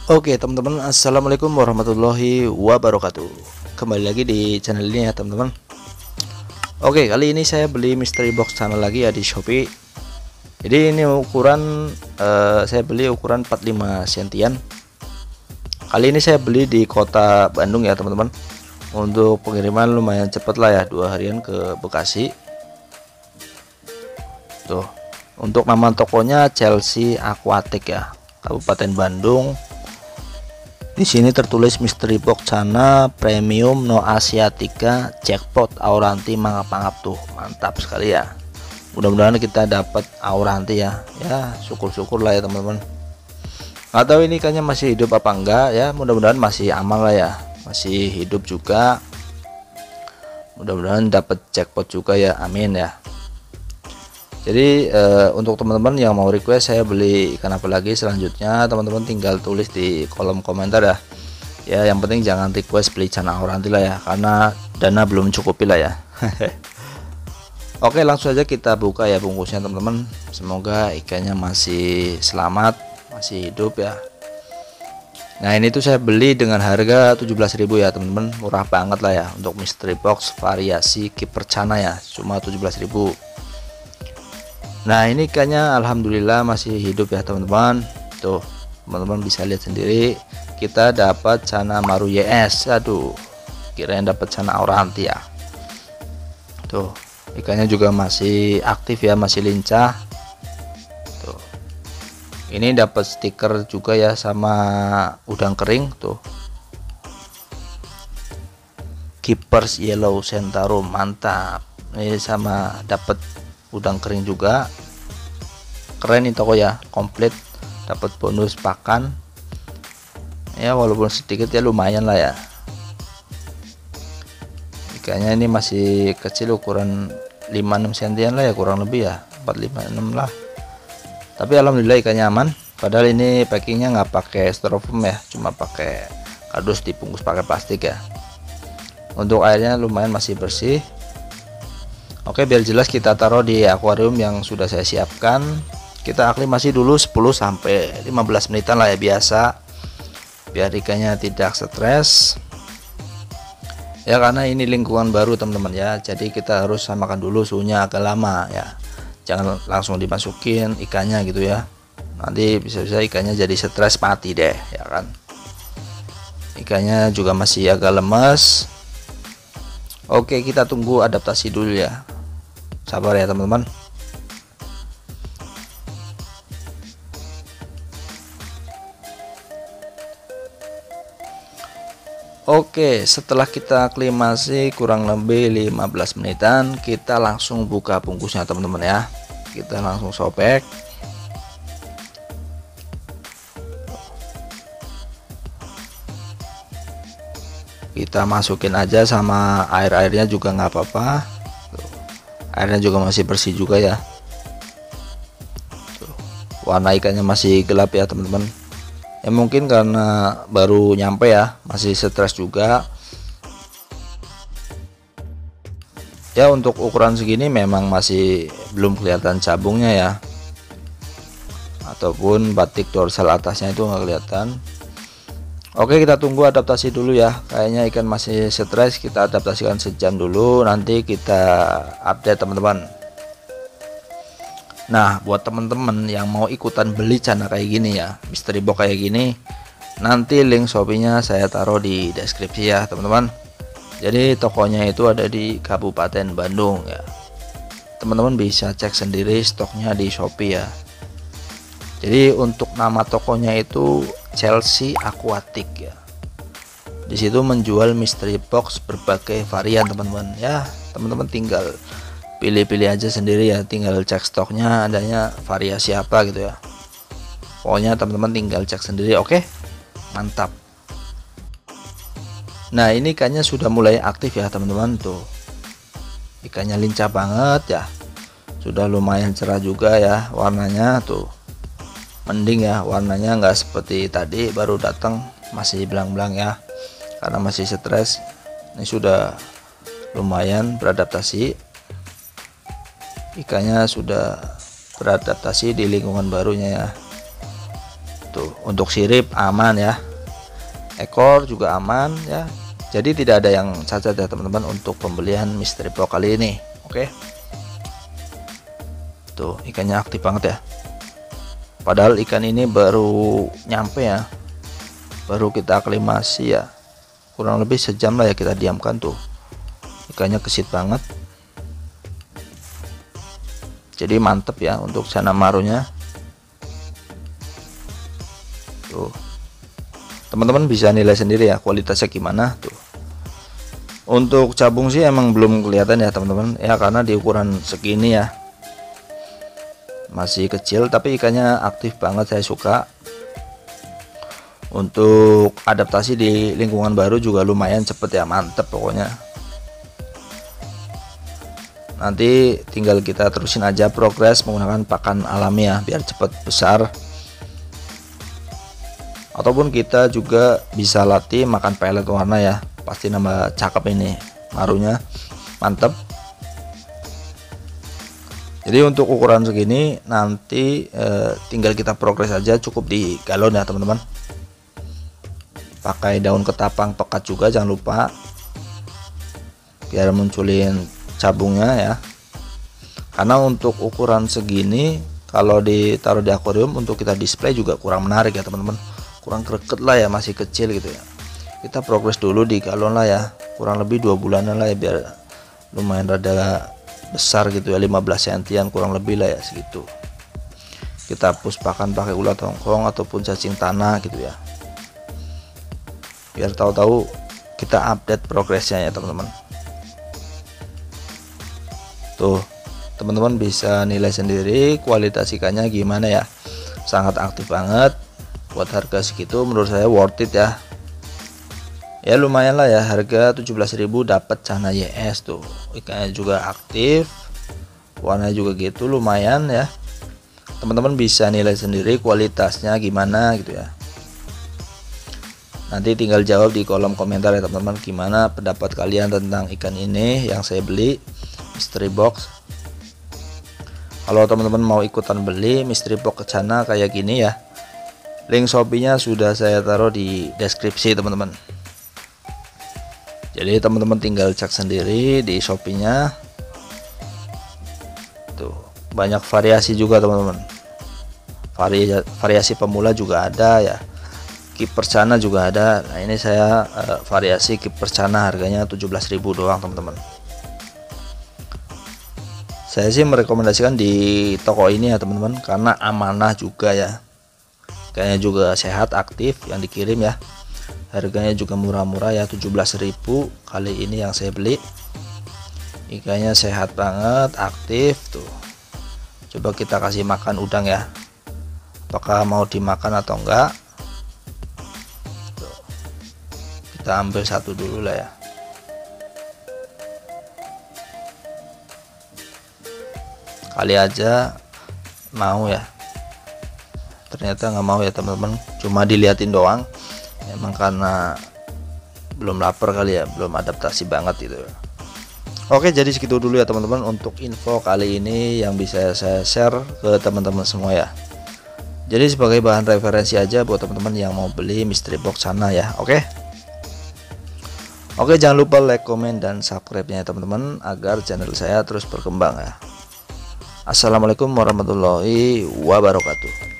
Oke teman-teman, assalamualaikum warahmatullahi wabarakatuh. Kembali lagi di channel ini ya teman-teman. Oke, kali ini saya beli mystery box channel lagi ya di Shopee. Jadi ini ukuran saya beli ukuran 45 sentian. Kali ini saya beli di kota Bandung ya teman-teman. Untuk pengiriman lumayan cepet lah ya, 2 harian ke Bekasi. Tuh, untuk nama tokonya Chelsea Aquatic ya, Kabupaten Bandung. Di sini tertulis mystery box Cana premium no asiatica jackpot auranti mangap-mangap. Tuh mantap sekali ya, mudah-mudahan kita dapat auranti ya. Syukur-syukur lah ya teman-teman. Nggak tahu ini ikannya masih hidup apa enggak ya, mudah-mudahan masih aman lah ya, masih hidup juga, mudah-mudahan dapat jackpot juga ya, amin ya. Jadi untuk teman-teman yang mau request saya beli ikan apa lagi selanjutnya, teman-teman tinggal tulis di kolom komentar ya. Ya yang penting jangan request beli Cana auranti lah ya, karena dana belum cukupi lah ya. Oke, langsung aja kita buka ya bungkusnya teman-teman. Semoga ikannya masih selamat, masih hidup ya. Nah ini tuh saya beli dengan harga 17.000 ya teman-teman, murah banget lah ya untuk mystery box variasi kiper Cana ya, cuma 17.000. Nah ini ikannya alhamdulillah masih hidup ya teman-teman. Tuh teman-teman bisa lihat sendiri, kita dapat Cana Maru YS. Aduh, kirain dapat Cana auranti ya. Tuh ikannya juga masih aktif ya, masih lincah. Tuh ini dapat stiker juga ya sama udang kering. Tuh Keepers Yellow Centarum, mantap. Ini sama dapat udang kering juga, keren nih toko ya, komplit, dapat bonus pakan ya, walaupun sedikit ya lumayan lah ya. Ikannya ini masih kecil, ukuran 5-6 sentian lah ya, kurang lebih ya, 4-5-6 lah, tapi alhamdulillah ikannya aman. Padahal ini packingnya nggak pakai styrofoam ya, cuma pakai kardus dibungkus pakai plastik ya. Untuk airnya lumayan masih bersih. Oke, biar jelas kita taruh di akuarium yang sudah saya siapkan. Kita aklimasi dulu 10-15 menitan lah ya, biasa, biar ikannya tidak stres ya, karena ini lingkungan baru teman-teman ya. Jadi kita harus samakan dulu suhunya agak lama ya, jangan langsung dimasukin ikannya gitu ya, nanti bisa-bisa ikannya jadi stres mati deh ya kan. Ikannya juga masih agak lemas. Oke, kita tunggu adaptasi dulu ya, sabar ya teman-teman. Oke, setelah kita aklimasi kurang lebih 15 menitan, kita langsung buka bungkusnya teman-teman ya. Kita langsung sobek. Kita masukin aja, sama air-airnya juga nggak apa-apa. Airnya juga masih bersih juga ya. Tuh, warna ikannya masih gelap ya teman-teman. Ya mungkin karena baru nyampe ya, masih stres juga. Ya untuk ukuran segini memang masih belum kelihatan cabungnya ya, ataupun batik dorsal atasnya itu nggak kelihatan. Oke, kita tunggu adaptasi dulu ya. Kayaknya ikan masih stres, kita adaptasikan sejam dulu, nanti kita update teman-teman. Nah buat teman-teman yang mau ikutan beli Cana kayak gini ya, mystery box kayak gini, nanti link Shopee-nya saya taruh di deskripsi ya teman-teman. Jadi tokonya itu ada di Kabupaten Bandung ya, teman-teman bisa cek sendiri stoknya di Shopee ya. Jadi untuk nama tokonya itu Chelsea Aquatic ya. Di situ menjual mystery box berbagai varian teman-teman ya. Teman-teman tinggal pilih-pilih aja sendiri ya, tinggal cek stoknya adanya variasi apa gitu ya. Pokoknya teman-teman tinggal cek sendiri. Oke, mantap. Nah ini ikannya sudah mulai aktif ya teman-teman. Tuh ikannya lincah banget ya, sudah lumayan cerah juga ya warnanya. Tuh mending ya, warnanya nggak seperti tadi baru datang masih belang-belang ya, karena masih stres. Ini sudah lumayan beradaptasi, ikannya sudah beradaptasi di lingkungan barunya ya. Tuh, untuk sirip aman ya, ekor juga aman ya. Jadi tidak ada yang cacat ya teman-teman untuk pembelian mystery box kali ini. Oke. Tuh, ikannya aktif banget ya. Padahal ikan ini baru nyampe ya, baru kita aklimasi ya, kurang lebih sejam lah ya kita diamkan. Tuh, ikannya kesit banget. Jadi mantep ya untuk Channa Marunya. Tuh, teman-teman bisa nilai sendiri ya kualitasnya gimana. Tuh, untuk cabung sih emang belum kelihatan ya teman-teman ya, karena di ukuran segini ya, masih kecil, tapi ikannya aktif banget, saya suka. Untuk adaptasi di lingkungan baru juga lumayan cepet ya, mantep pokoknya. Nanti tinggal kita terusin aja progres menggunakan pakan alami ya, biar cepet besar. Ataupun kita juga bisa latih makan pelet warna ya, pasti nambah cakep ini marunya, mantep. Jadi untuk ukuran segini nanti tinggal kita progres aja, cukup di galon ya teman-teman. Pakai daun ketapang pekat juga, jangan lupa, biar munculin cabungnya ya. Karena untuk ukuran segini kalau ditaruh di akuarium untuk kita display juga kurang menarik ya teman-teman, kurang greget lah ya, masih kecil gitu ya. Kita progres dulu di galon lah ya, kurang lebih 2 bulanan lah ya, biar lumayan rada besar gitu ya, 15 cm kurang lebih lah ya segitu. Kita push pakan pakai ulat hongkong ataupun cacing tanah gitu ya, biar tahu-tahu kita update progresnya ya teman-teman. Tuh, teman-teman bisa nilai sendiri kualitas ikannya gimana ya, sangat aktif banget. Buat harga segitu menurut saya worth it ya. Ya lumayan lah ya, harga 17.000 dapat Channa YS. Tuh, ikannya juga aktif, warnanya juga gitu, lumayan ya. Teman-teman bisa nilai sendiri kualitasnya gimana gitu ya. Nanti tinggal jawab di kolom komentar ya teman-teman, gimana pendapat kalian tentang ikan ini yang saya beli mystery box. Kalau teman-teman mau ikutan beli mystery box Channa kayak gini ya, link Shopee-nya sudah saya taruh di deskripsi teman-teman. Jadi teman-teman tinggal cek sendiri di Shopee-nya. Tuh, banyak variasi juga teman-teman. Variasi pemula juga ada ya. Keeper Channa juga ada. Nah, ini saya variasi Keeper Channa, harganya 17.000 doang teman-teman. Saya sih merekomendasikan di toko ini ya teman-teman, karena amanah juga ya. Kayaknya juga sehat, aktif yang dikirim ya. Harganya juga murah-murah ya, 17.000 kali ini yang saya beli. Ikannya sehat banget, aktif tuh. Coba kita kasih makan udang ya, apakah mau dimakan atau enggak. Tuh, kita ambil satu dulu lah ya. Kali aja mau ya, ternyata nggak mau ya teman-teman, cuma diliatin doang. Emang karena belum lapar kali ya, belum adaptasi banget gitu. Oke, jadi segitu dulu ya teman-teman untuk info kali ini yang bisa saya share ke teman-teman semua ya. Jadi sebagai bahan referensi aja buat teman-teman yang mau beli mystery box Channa ya. Oke, jangan lupa like, komen, dan subscribe-nya ya teman-teman, agar channel saya terus berkembang ya. Assalamualaikum warahmatullahi wabarakatuh.